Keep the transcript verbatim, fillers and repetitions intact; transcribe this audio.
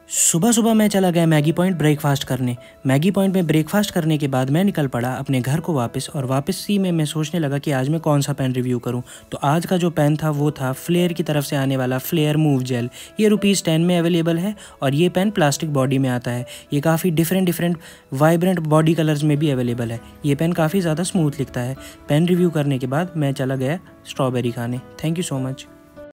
सुबह सुबह मैं चला गया मैगी पॉइंट ब्रेकफास्ट करने। मैगी पॉइंट में ब्रेकफास्ट करने के बाद मैं निकल पड़ा अपने घर को वापस, और वापस सी में मैं सोचने लगा कि आज मैं कौन सा पेन रिव्यू करूं। तो आज का जो पेन था वो था फ्लेयर की तरफ से आने वाला फ्लेयर मूव जेल। ये रुपीज़ टेन में अवेलेबल है और ये पेन प्लास्टिक बॉडी में आता है। ये काफ़ी different different vibrant body colours में भी अवेलेबल है। ये पेन काफ़ी ज़्यादा स्मूथ लिखता है। पेन रिव्यू करने के बाद मैं चला गया स्ट्रॉबेरी खाने। Thank you so much.